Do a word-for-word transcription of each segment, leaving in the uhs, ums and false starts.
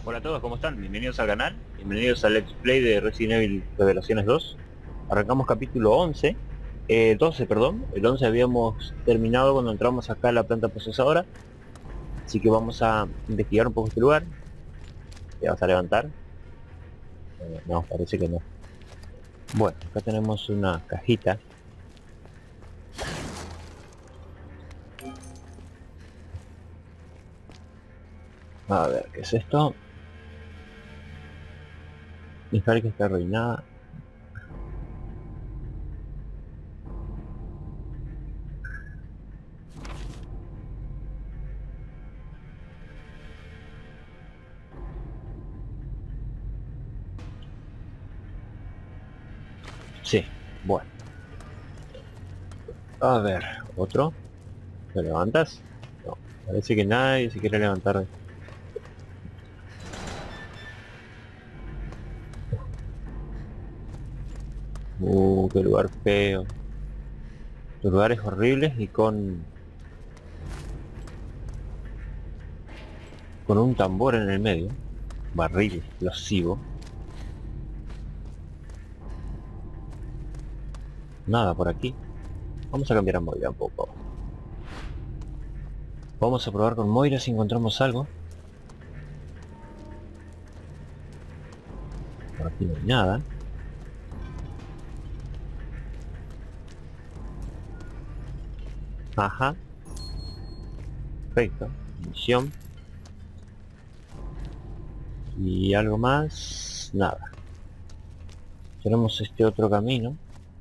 Hola a todos, ¿cómo están? Bienvenidos al canal, bienvenidos al Let's Play de Resident Evil Revelaciones dos. Arrancamos capítulo once, eh, doce, perdón. El once habíamos terminado cuando entramos acá a la planta procesadora. Así que vamos a investigar un poco este lugar. Te vas a levantar. Eh, no, parece que no. Bueno, acá tenemos una cajita. A ver, ¿qué es esto? Mi fábrica está arruinada. Sí, bueno. A ver, otro. ¿Te levantas? No, parece que nadie se quiere levantar. Uh, qué lugar feo. Lugares horribles y con con un tambor en el medio. Barril explosivo. Nada por aquí. Vamos a cambiar a Moira un poco. Vamos a probar con Moira si encontramos algo. Por aquí no hay nada. Ajá. Perfecto. Misión. Y algo más. Nada. Tenemos este otro camino.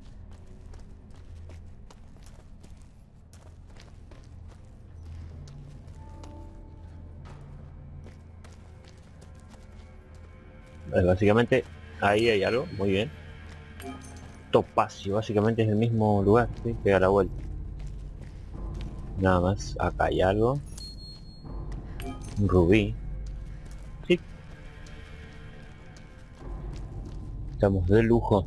Eh, Básicamente ahí hay algo. Muy bien. Topacio. Básicamente es el mismo lugar. ¿Sí? Pega la vuelta. Nada más. Acá hay algo. Un rubí. Sí. Estamos de lujo.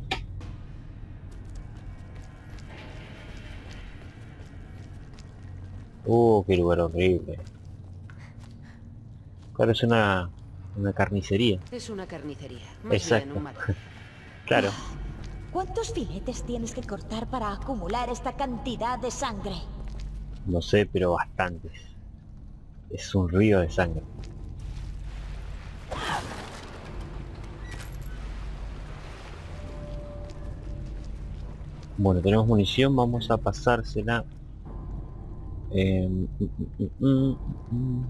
Uh, qué lugar horrible. Claro, es una, una carnicería. Es una carnicería, más bien Exacto. un matadero. Claro. ¿Cuántos filetes tienes que cortar para acumular esta cantidad de sangre? No sé, pero bastantes. Es un río de sangre. Bueno, tenemos munición, vamos a pasársela. Eh, mm, mm, mm, mm.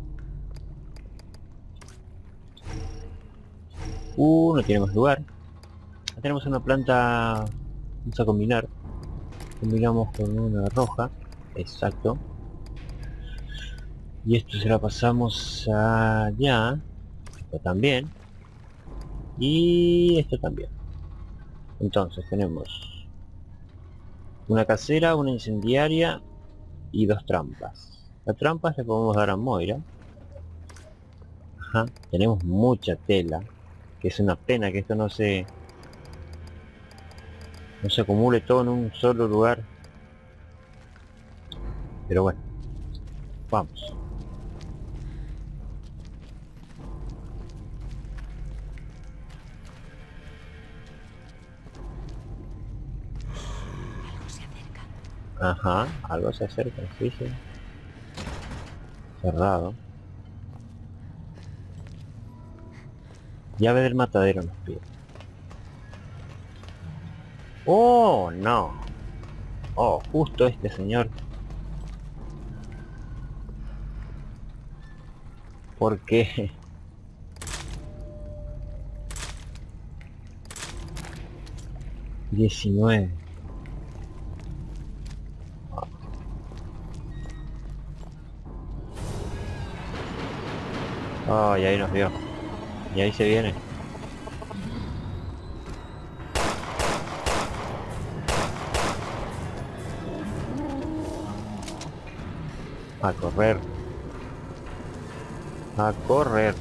Uh, no tiene más lugar. Ya tenemos una planta. Vamos a combinar. Combinamos con una roja. Exacto. Y esto se la pasamos allá. Esto también. Y esto también. Entonces tenemos una casera, una incendiaria y dos trampas. Las trampas le podemos dar a Moira. Ajá. Tenemos mucha tela, que es una pena que esto no se no se acumule todo en un solo lugar. Pero bueno, vamos. Algo se acerca. Ajá, algo se acerca, sí, sí. Cerrado. Llave del matadero nos pide. Oh, no. Oh, justo este señor. ¿Por qué? diecinueve. Oh, y ahí nos vio. Y ahí se viene. A correr. A correr.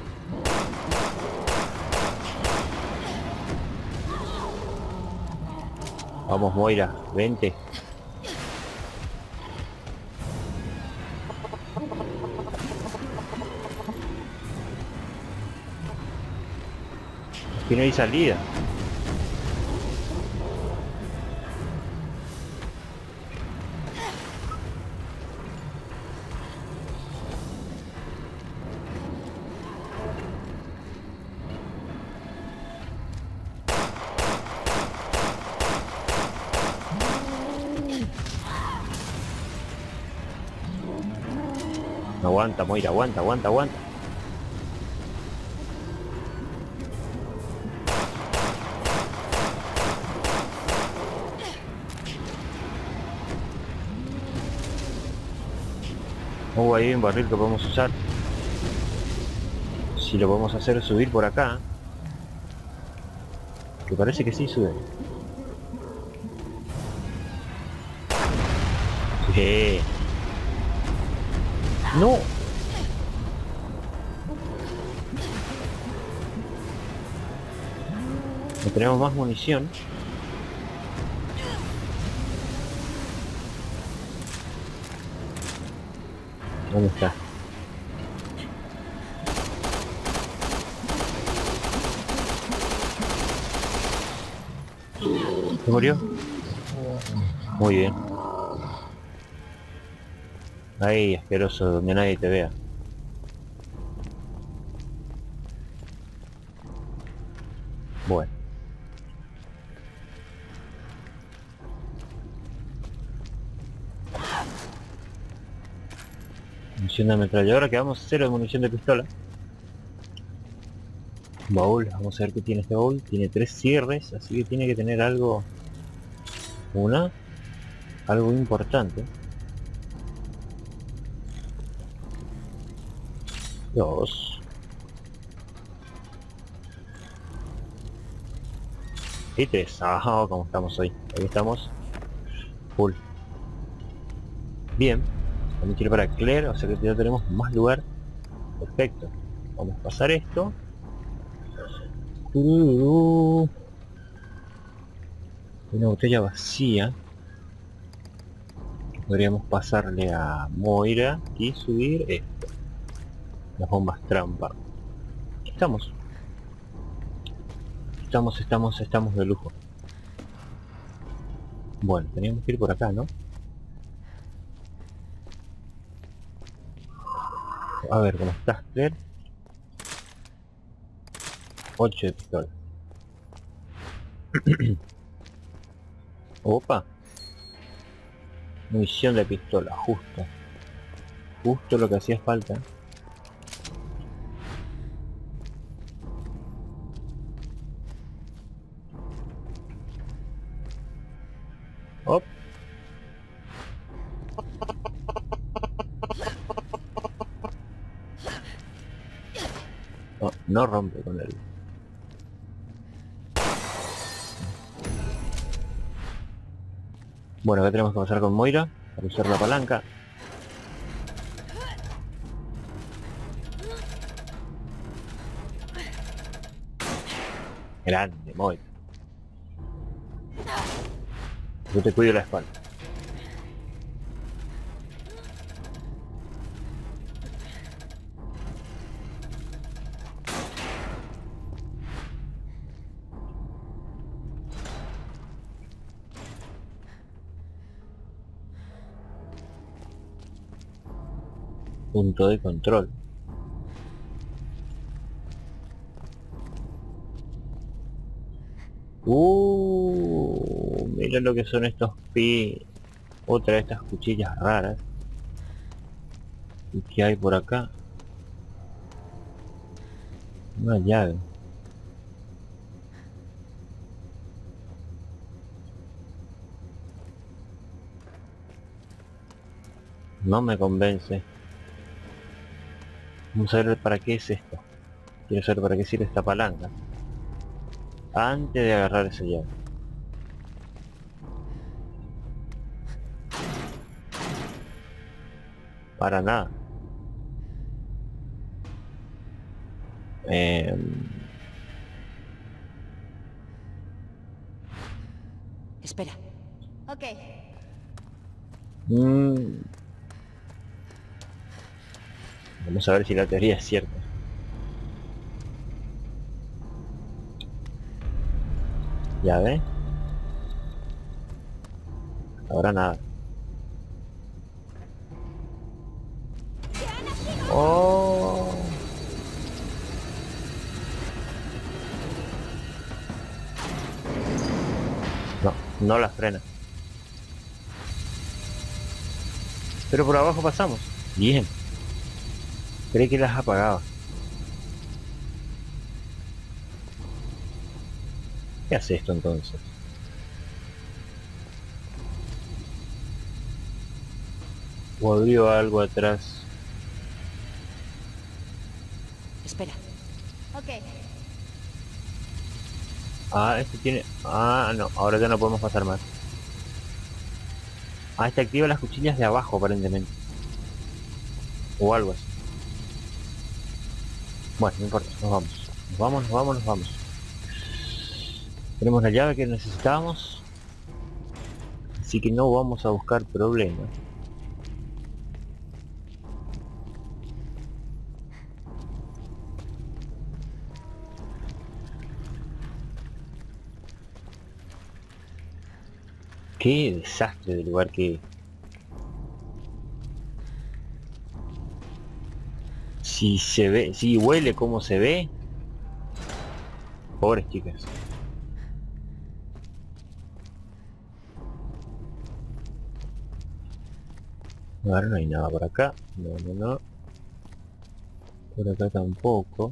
Vamos, Moira, vente. Que no hay salida. Aguanta, Moira, aguanta, aguanta, aguanta. Oh, ahí hay un barril que podemos usar. Si lo podemos hacer subir por acá. Que parece que sí sube. Sí. No. No tenemos más munición. ¿Dónde está? ¿Se murió? Muy bien. Ahí, asqueroso, donde nadie te vea. Bueno. Munición de ametralladora, quedamos cero de munición de pistola. Baúl, vamos a ver qué tiene este baúl. Tiene tres cierres, así que tiene que tener algo... Una... Algo importante. Dos. Y tres. Ajá, como estamos hoy. Ahí estamos. Full. Bien. También quiero para Claire, o sea que ya tenemos más lugar. Perfecto. Vamos a pasar esto. Una botella vacía. Podríamos pasarle a Moira y subir esto. Las bombas trampa. Estamos. Estamos, estamos, estamos de lujo. Bueno, teníamos que ir por acá, ¿no? A ver, ¿cómo estás, Claire? ocho de pistola. Opa. Munición de pistola, justo. Justo lo que hacía falta. Op. No, no rompe con él. Bueno, acá tenemos que pasar con Moira para usar la palanca. Grande, Moira. Yo te cuido la espalda. Punto de control. Uh, mira lo que son estos pi. Otra de estas cuchillas raras. ¿Y qué hay por acá? Una llave. No me convence. Vamos a ver para qué es esto. Quiero saber para qué sirve esta palanca. Antes de agarrar esa llave. Para nada. Eh... Espera. Ok. Mm. Vamos a ver si la teoría es cierta. Ya ve. Ahora nada. Oh. No, no la frena. Pero por abajo pasamos. Bien. Creí que las apagaba. ¿Qué hace esto entonces? ¿O abrió algo atrás? Espera. Ok. Ah, este tiene... Ah, no, ahora ya no podemos pasar más. Ah, este activa las cuchillas de abajo aparentemente. O algo así. Bueno, no importa, nos vamos. Nos vamos, nos vamos, nos vamos. Tenemos la llave que necesitábamos. Así que no vamos a buscar problemas. Qué desastre de lugar que... Si se ve, si huele como se ve. Pobres chicas. Ahora no hay nada por acá. No, no, no. Por acá tampoco.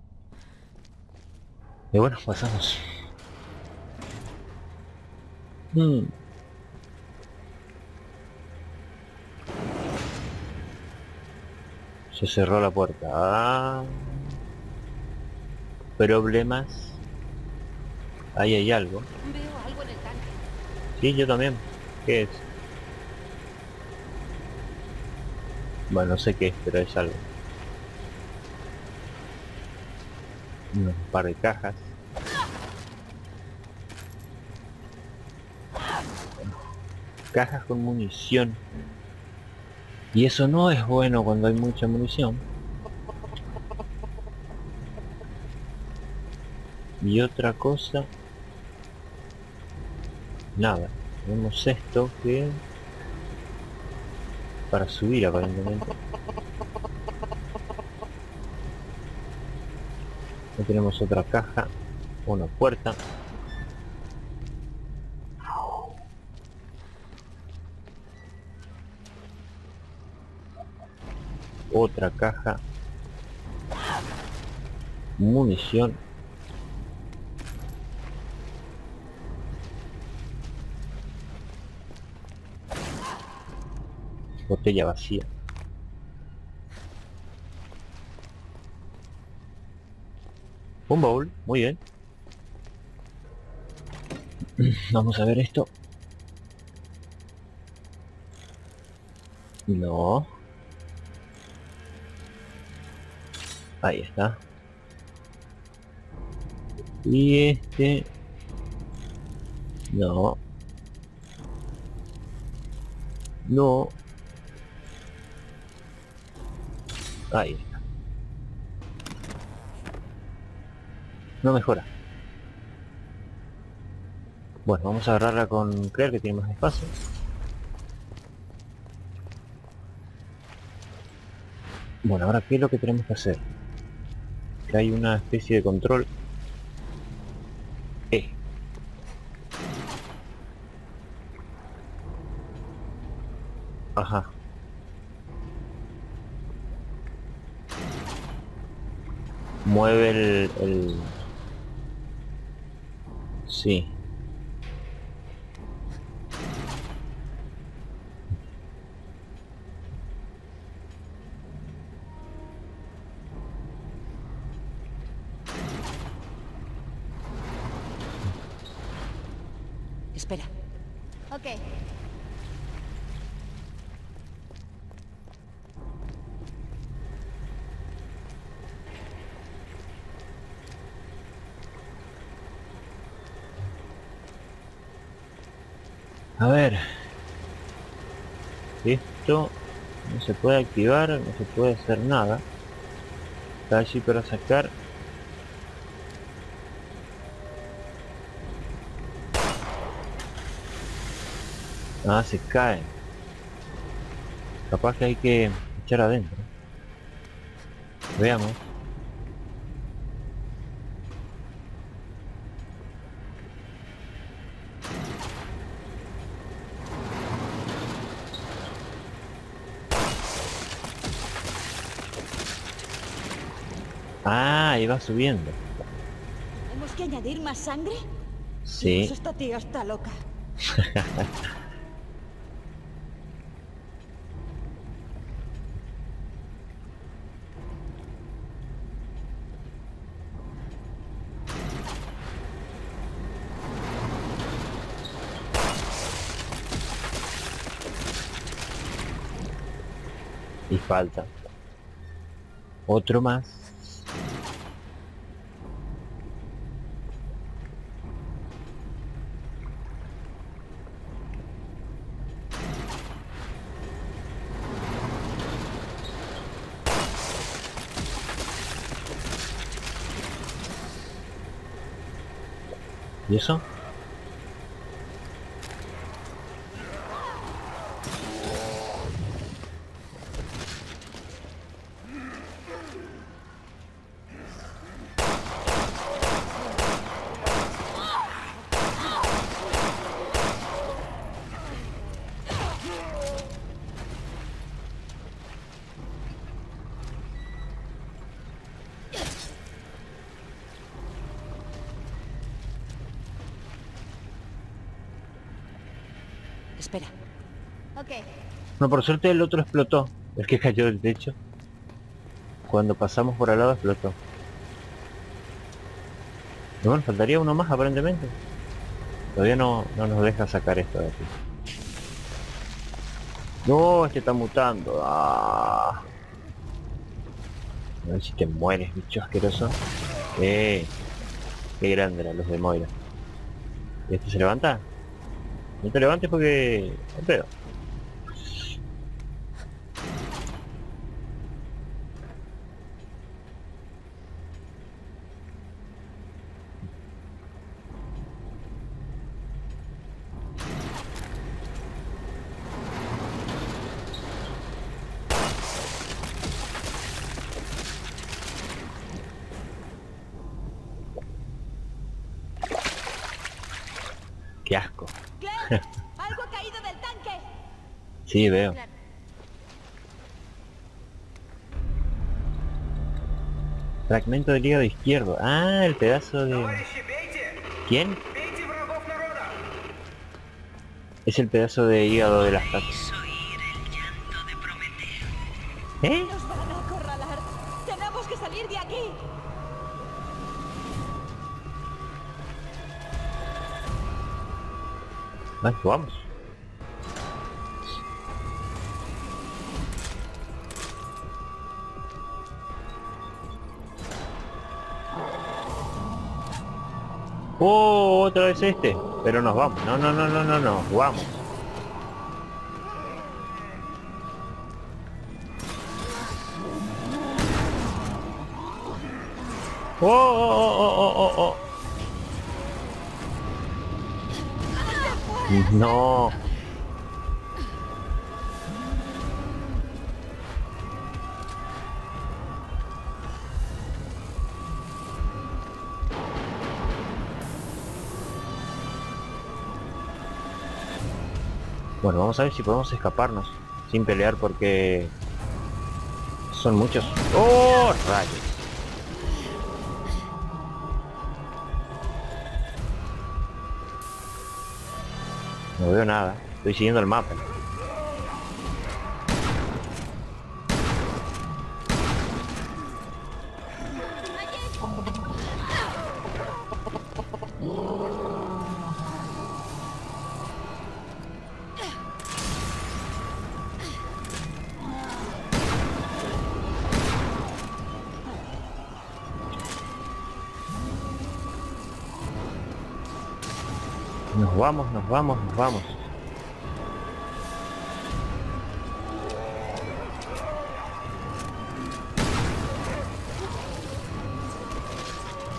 Y bueno, pasamos. Hmm. Se cerró la puerta. Ah. Problemas. Ahí hay algo. Veo algo en el tanque. Sí, yo también. ¿Qué es? Bueno, no sé qué es, pero es algo. Un par de cajas. Cajas con munición. Y eso no es bueno cuando hay mucha munición. Y otra cosa... Nada. Tenemos esto que... Para subir aparentemente. Aquí tenemos otra caja. Una puerta. Otra caja. Munición. Botella vacía. Un baúl, muy bien. Vamos a ver esto. No. Ahí está. Y este... No. No. Ahí está. No mejora. Bueno, vamos a agarrarla con Claire, que tiene más espacio. Bueno, ahora ¿qué es lo que tenemos que hacer? Que hay una especie de control. E. Ajá. Mueve el... el... Sí. Espera. Ok. A ver. Esto no se puede activar, no se puede hacer nada. Está allí para sacar. Ah, se caen. Capaz que hay que echar adentro. Veamos. Ah, ahí va subiendo. ¿Tenemos que añadir más sangre? Sí. Dios, esta tía está loca. Y falta otro más. ¿Y eso? Espera. Ok. No, por suerte el otro explotó. El que cayó del techo. Cuando pasamos por al lado explotó. Y bueno, faltaría uno más aparentemente. Todavía no, no nos deja sacar esto de aquí. No, este está mutando. Ah. A ver si te mueres, bicho asqueroso. Eh, qué grande la luz de Moira. ¿Y este se levanta? No te levantes porque... no pedo. Qué asco. Claire, algo ha caído del tanque. Sí, veo. Claro. Fragmento del hígado izquierdo. Ah, el pedazo de... ¿Quién? Es el pedazo de hígado de las patas. ¿Eh? Nos van a acorralar. Tenemos que salir de aquí. Vale, vamos. Oh, otra vez este. Pero nos vamos. No, no, no, no, no, no. Vamos. Oh, oh, oh, oh, oh, oh. No. Bueno, vamos a ver si podemos escaparnos sin pelear porque son muchos. ¡Oh, rayos! No veo nada, estoy siguiendo el mapa. Nos vamos, nos vamos, nos vamos.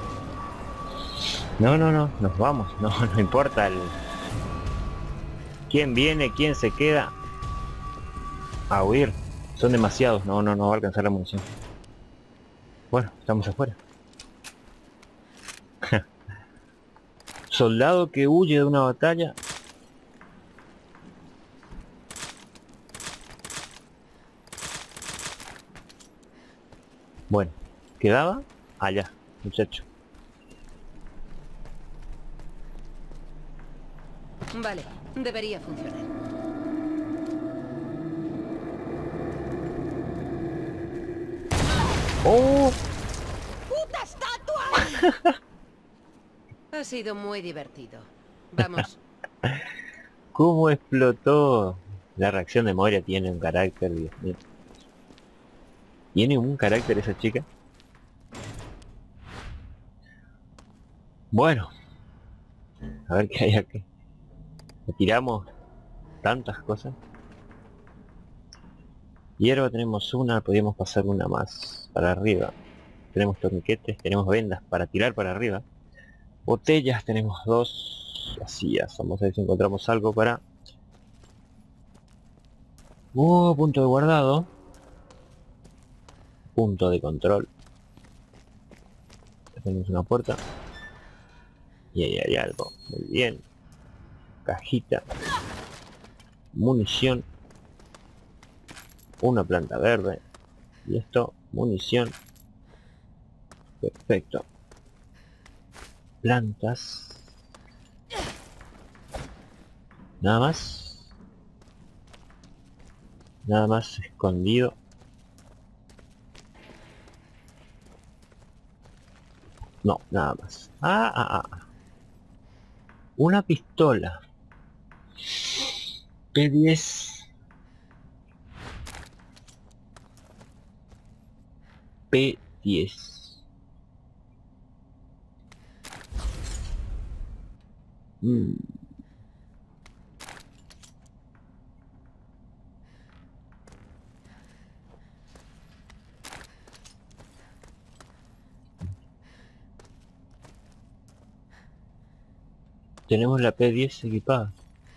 No, no, no, nos vamos, no, no importa el... ¿Quién viene? ¿Quién se queda? A huir. Son demasiados. No, no, no va a alcanzar la munición. Bueno, estamos afuera. Soldado que huye de una batalla. Bueno, quedaba allá, muchacho. Vale, debería funcionar. ¡Oh! ¡Puta estatua! Ha sido muy divertido. Vamos. ¿Cómo explotó? La reacción de Moria tiene un carácter, Dios mío. ¿Tiene un carácter esa chica? Bueno. A ver qué hay aquí. Le tiramos tantas cosas. Hierba tenemos una, podríamos pasar una más para arriba. Tenemos torniquetes, tenemos vendas para tirar para arriba. Botellas tenemos dos. Así ya, vamos a ver si encontramos algo para... Uh, punto de guardado. Punto de control. Tenemos una puerta. Y ahí hay algo. Muy bien. Cajita. Munición. Una planta verde. Y esto, munición. Perfecto. Plantas. Nada más. Nada más escondido. No, nada más. Ah, ah, ah. Una pistola. P diez. P diez. Mm. Tenemos la P diez equipada.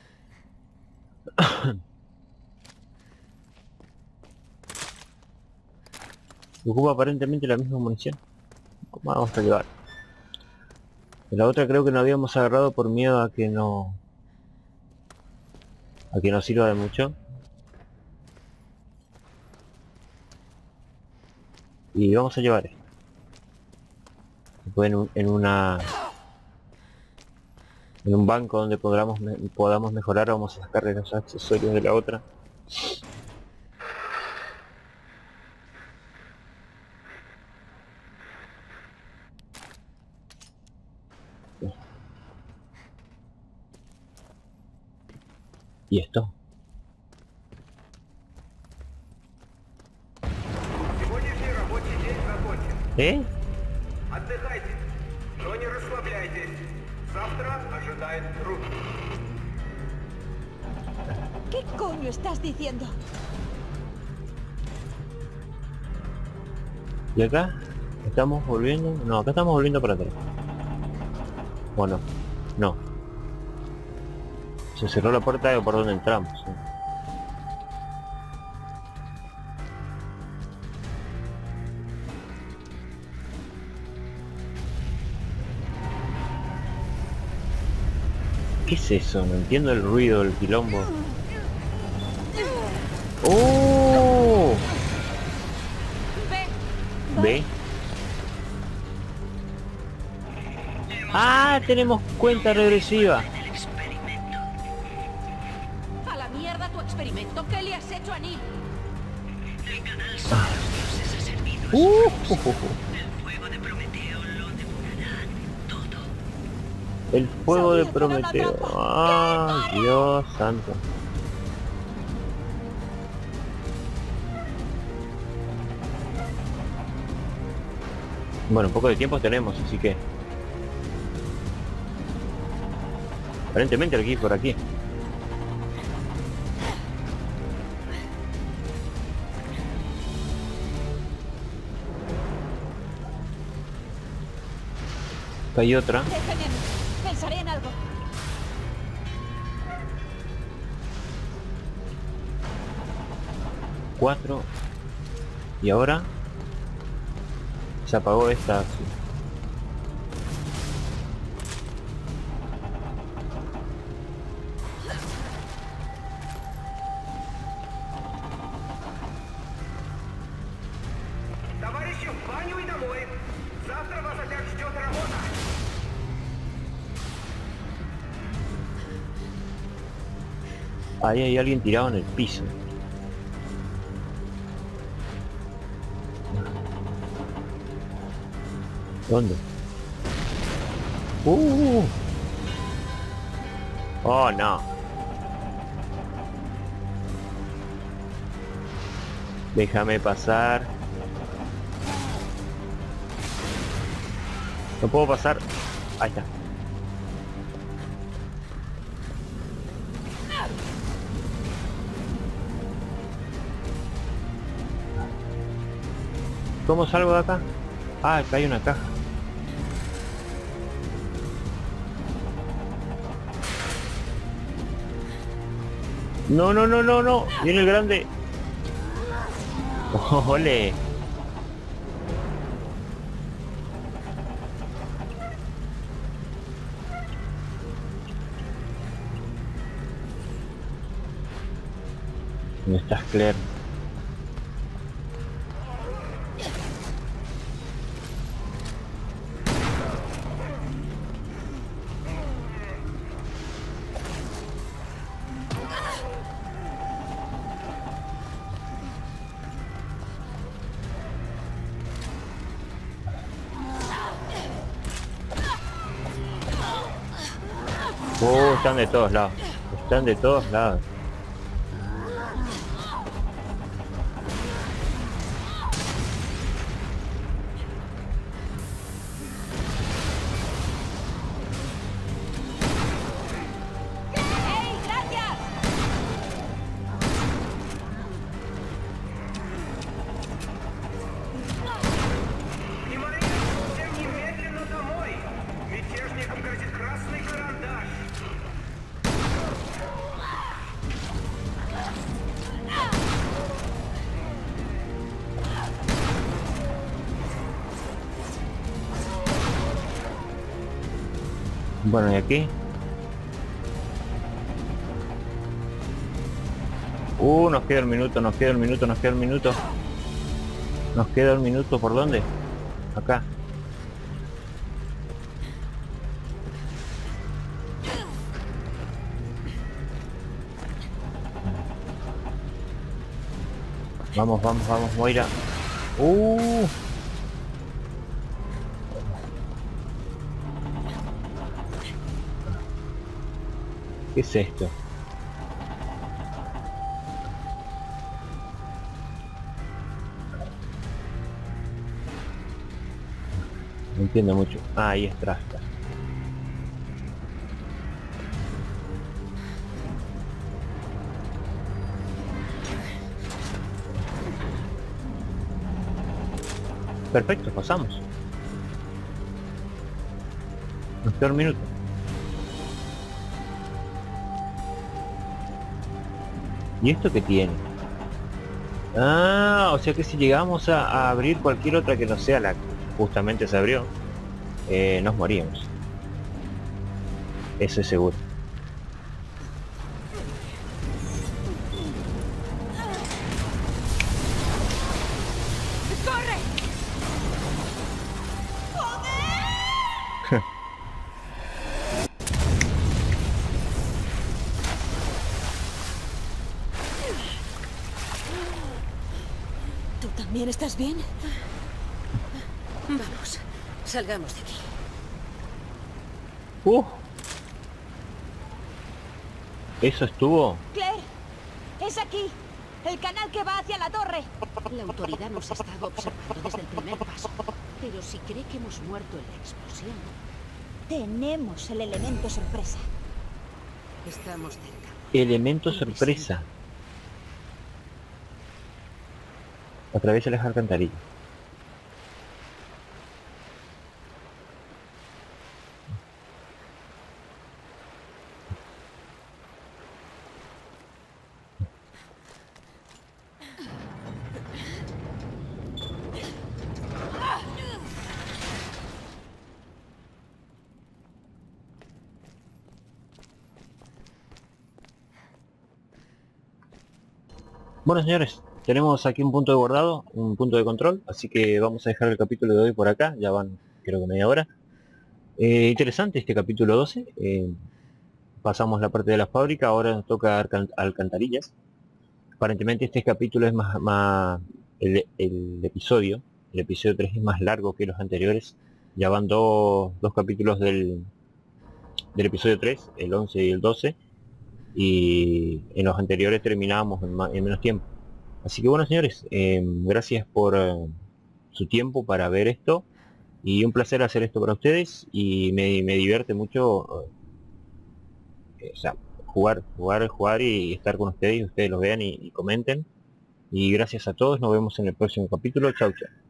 Ocupa aparentemente la misma munición. Vamos a llevar. La otra creo que no habíamos agarrado por miedo a que no... a que no sirva de mucho. Y vamos a llevar esto. Después en, un, en una... en un banco donde podamos, podamos mejorar, vamos a sacar los accesorios de la otra. ¿Y esto? ¿Eh? ¿Qué coño estás diciendo? ¿Y acá? ¿Estamos volviendo? No, acá estamos volviendo para atrás. Bueno, no. Se cerró la puerta de por donde entramos. ¿Sí? ¿Qué es eso? No entiendo el ruido, el quilombo. ¡Oh! ¿Ve? ¡Ah! Tenemos cuenta regresiva. A la mierda tu experimento. ¿Qué le has hecho a Neil? El canal sobre los dioses ha servido a Uh, su uh, uh, uh. El fuego de Prometeo lo devorará todo. El fuego de Sabía que era una Prometeo. trampa. ¡Ah! Dios santo. Bueno, un poco de tiempo tenemos, así que... aparentemente aquí por aquí. Hay otra. Déjame. Pensaré en algo. cuatro. Y ahora se apagó esta. Товарищи, в баню и домой. Завтра вас опять ждет работа. Ahí hay alguien tirado en el piso. ¿Dónde? Uh. Oh no. Déjame pasar. No puedo pasar. Ahí está. ¿Cómo salgo de acá? Ah, acá hay una caja. No, no, no, no, no. Viene el grande. Ole. ¿Dónde estás, Claire? Oh, están de todos lados. Están de todos lados. ¡Hey, gracias! Внимание, всем немедленно домой. Мятежникам грозит красный карандаш. Bueno, ¿y aquí? Uh, nos queda el minuto, nos queda el minuto, nos queda el minuto. Nos queda el minuto, ¿por dónde? Acá. Vamos, vamos, vamos, Moira. Uh. ¿Qué es esto? No entiendo mucho. Ah, ahí es Trasta. Perfecto, pasamos. Nos queda un minuto. ¿Y esto qué tiene? Ah, o sea que si llegamos a, a abrir cualquier otra que no sea la que justamente se abrió, eh, nos moríamos. Eso es seguro. ¡Corre! ¿Tú también estás bien? Vamos, salgamos de aquí. Uh. Eso estuvo. Claire, es aquí. El canal que va hacia la torre. La autoridad nos ha estado observando desde el primer paso. Pero si cree que hemos muerto en la explosión, Tenemos el elemento sorpresa. estamos cerca. Elemento sorpresa. Atraviesa las alcantarillas. Bueno, señores, tenemos aquí un punto de guardado, un punto de control, así que vamos a dejar el capítulo de hoy por acá, ya van creo que media hora. Eh, interesante este capítulo doce, eh, pasamos la parte de la fábrica, ahora nos toca alcan- alcantarillas. Aparentemente este capítulo es más, más el, el episodio, el episodio tres es más largo que los anteriores, ya van dos, dos capítulos del, del episodio tres, el once y el doce, y en los anteriores terminábamos en, ma- en menos tiempo. Así que bueno, señores, eh, gracias por eh, su tiempo para ver esto, y un placer hacer esto para ustedes, y me, me divierte mucho, eh, o sea, jugar, jugar, jugar y estar con ustedes, y ustedes lo vean y, y comenten. Y gracias a todos, nos vemos en el próximo capítulo. Chau, chau.